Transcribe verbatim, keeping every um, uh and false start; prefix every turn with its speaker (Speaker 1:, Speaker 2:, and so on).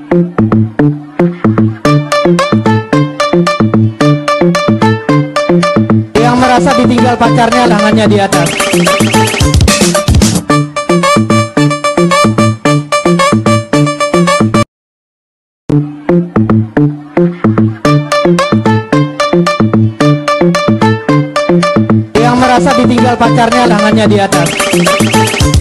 Speaker 1: Yang merasa ditinggal pacarnya, tangannya di atas. Yang merasa ditinggal pacarnya, tangannya di atas.